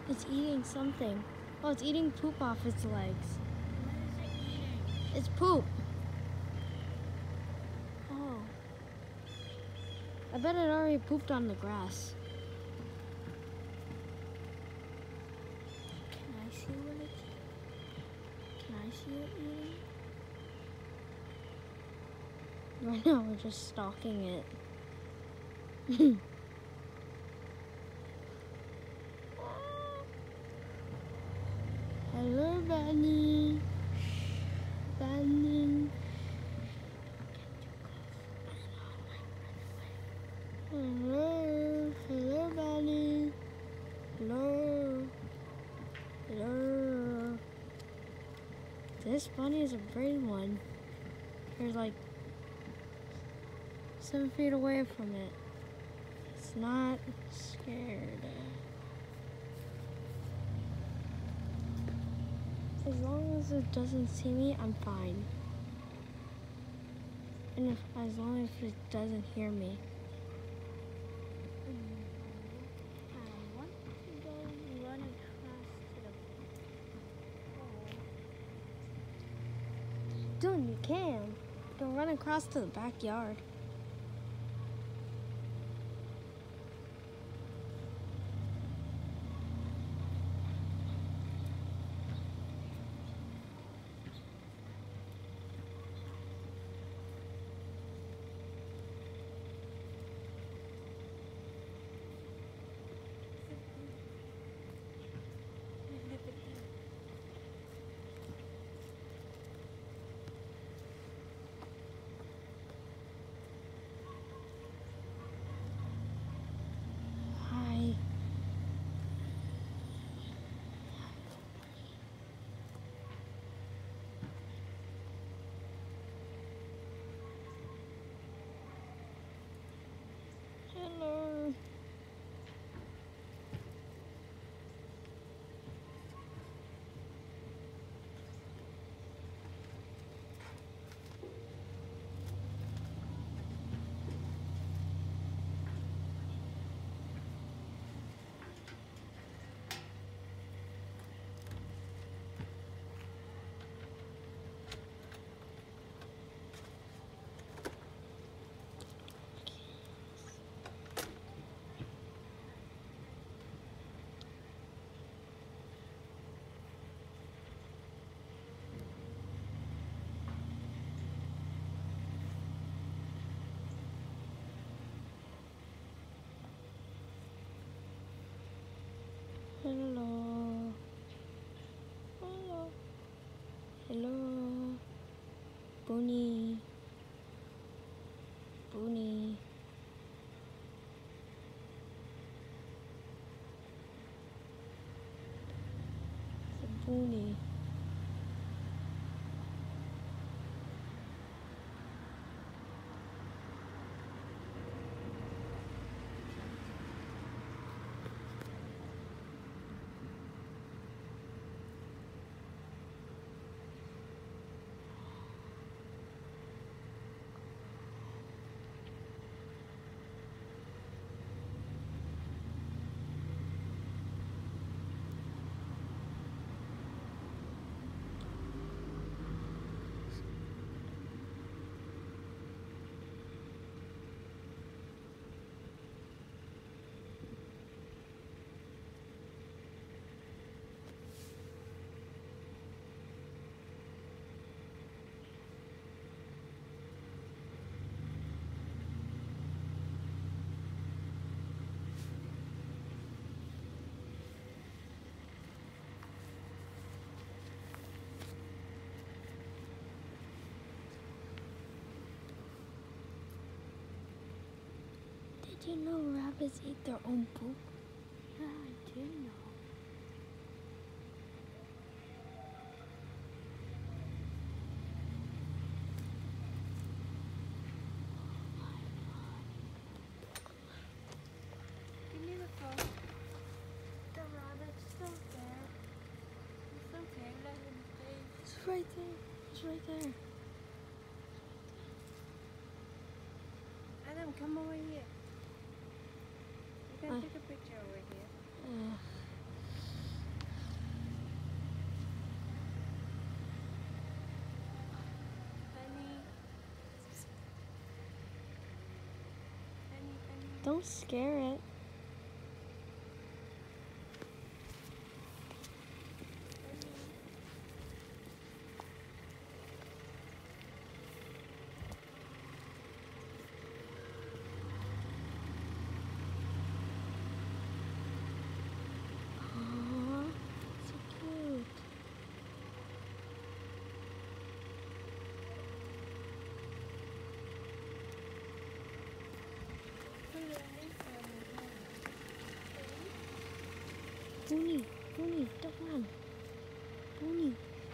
It's eating something. Oh, it's eating poop off its legs. What is it eating? It's poop. Oh. I bet it already pooped on the grass. Can I see what it's... Can I see it eating? Right now we're just stalking it. Hello, Bunny. Bunny. Hello. Hello, Bunny. Hello. Hello. This bunny is a brave one. You're like 7 feet away from it. It's not scared. As long as it doesn't see me, I'm fine. And as long as it doesn't hear me. I want to go run across to the pole. Dude, you can. You can run across to the backyard. Hi. Hello. Hello. Hello. Hello. Bunny. Bunny. It's a bunny. Did you know rabbits eat their own poop? Yeah, I did know. Give me the phone. The rabbit's still there. It's okay, let him stay. It's right there. It's right there. Adam, come over here. You can take a picture over here. Don't scare it. Aww, so cute. Booney, Booney, don't run. Booney.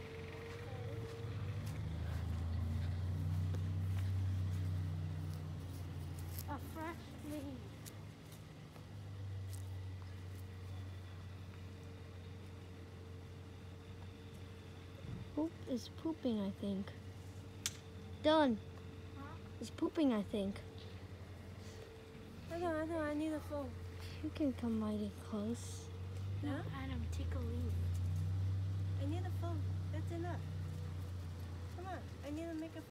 A fresh leaf. Poop is pooping, I think. Dylan is pooping, I think. Hold on, I need a phone. You can come mighty close. No, Adam, take a leaf. I need a phone. That's enough. Come on, I need to make a